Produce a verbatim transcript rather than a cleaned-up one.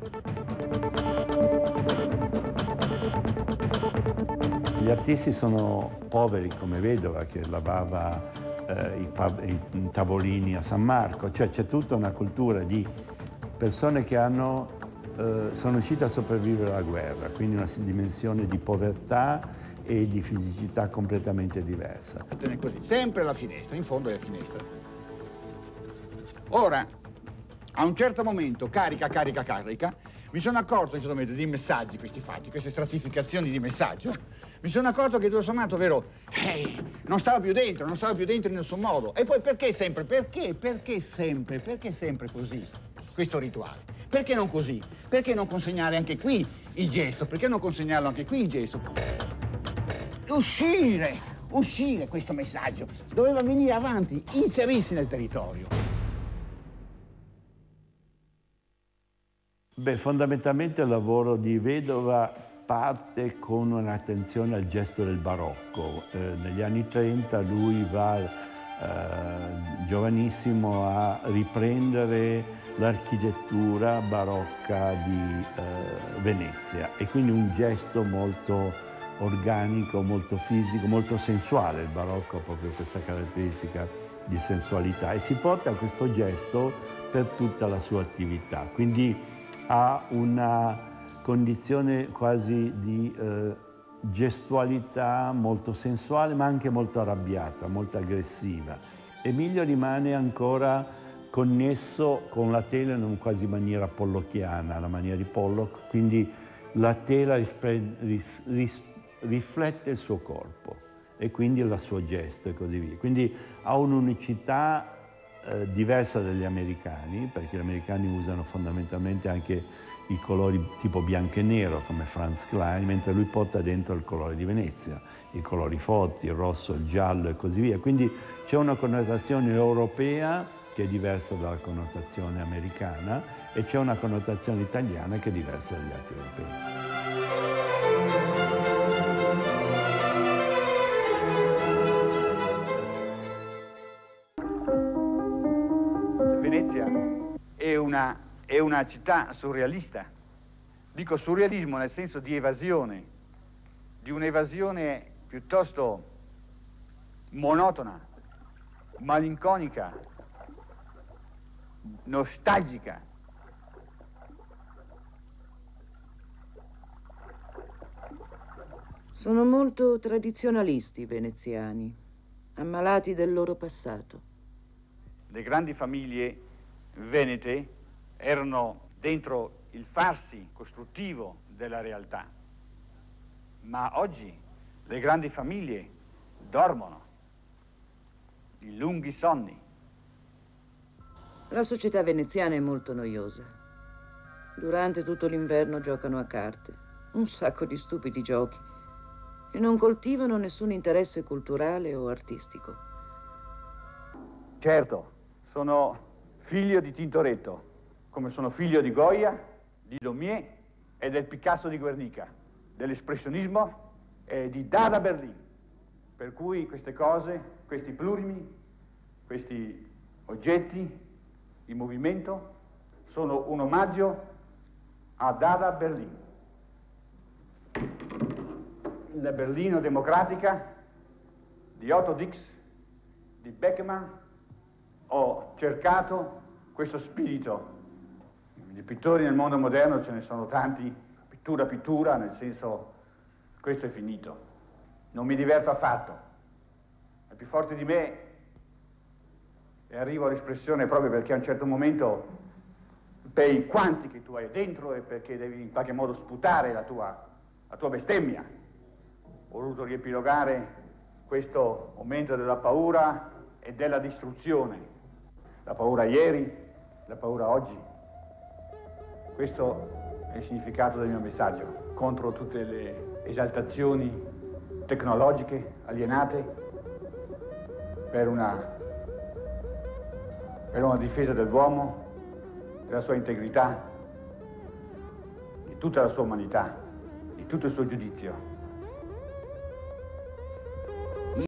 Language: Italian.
Gli artisti sono poveri come Vedova, che lavava eh, i, i tavolini a San Marco, cioè c'è tutta una cultura di persone che hanno, eh, sono riuscite a sopravvivere alla guerra, quindi una dimensione di povertà e di fisicità completamente diversa. Così, sempre la finestra, in fondo è la finestra. Ora, a un certo momento, carica, carica, carica, mi sono accorto in un certo momento di messaggi, questi fatti, queste stratificazioni di messaggio. Mi sono accorto che tutto sommato, vero, eh, non stava più dentro, non stava più dentro in nessun modo. E poi perché sempre, perché, perché sempre, perché sempre così, questo rituale? Perché non così? Perché non consegnare anche qui il gesto? Perché non consegnarlo anche qui il gesto? Uscire, uscire questo messaggio, doveva venire avanti, inserirsi nel territorio. Beh, fondamentalmente il lavoro di Vedova parte con un'attenzione al gesto del barocco. Eh, negli anni trenta lui va, eh, giovanissimo, a riprendere l'architettura barocca di eh, Venezia, e quindi un gesto molto organico, molto fisico, molto sensuale. Il barocco ha proprio questa caratteristica di sensualità e si porta a questo gesto per tutta la sua attività. Quindi ha una condizione quasi di eh, gestualità molto sensuale, ma anche molto arrabbiata, molto aggressiva. Emilio rimane ancora connesso con la tela in una quasi maniera pollocchiana, la maniera di Pollock, quindi la tela rispre, ris, ris, riflette il suo corpo e quindi il suo gesto e così via. Quindi ha un'unicità eh, diversa dagli americani, perché gli americani usano fondamentalmente anche i colori tipo bianco e nero come Franz Klein, mentre lui porta dentro il colore di Venezia, i colori forti, il rosso, il giallo e così via. Quindi c'è una connotazione europea che è diversa dalla connotazione americana e c'è una connotazione italiana che è diversa dagli altri europei. Venezia è una È una città surrealista. Dico surrealismo nel senso di evasione, di un'evasione piuttosto monotona, malinconica, nostalgica. Sono molto tradizionalisti i veneziani, ammalati del loro passato. Le grandi famiglie venete erano dentro il farsi costruttivo della realtà, ma oggi le grandi famiglie dormono in lunghi sonni. La società veneziana è molto noiosa. Durante tutto l'inverno giocano a carte, un sacco di stupidi giochi, e non coltivano nessun interesse culturale o artistico. Certo, sono figlio di Tintoretto, come sono figlio di Goya, di Daumier e del Picasso di Guernica, dell'espressionismo e di Dada Berlin. Per cui queste cose, questi plurimi, questi oggetti, il movimento, sono un omaggio a Dada Berlin. La Berlino democratica di Otto Dix, di Beckmann, ho cercato questo spirito. Di pittori nel mondo moderno ce ne sono tanti, pittura pittura, nel senso, questo è finito. Non mi diverto affatto. È più forte di me e arrivo all'espressione proprio perché a un certo momento, per i quanti che tu hai dentro e perché devi in qualche modo sputare la tua, la tua bestemmia. Ho voluto riepilogare questo momento della paura e della distruzione. La paura ieri, la paura oggi. Questo è il significato del mio messaggio, contro tutte le esaltazioni tecnologiche alienate, per una, per una difesa dell'uomo, della sua integrità, di tutta la sua umanità, di tutto il suo giudizio.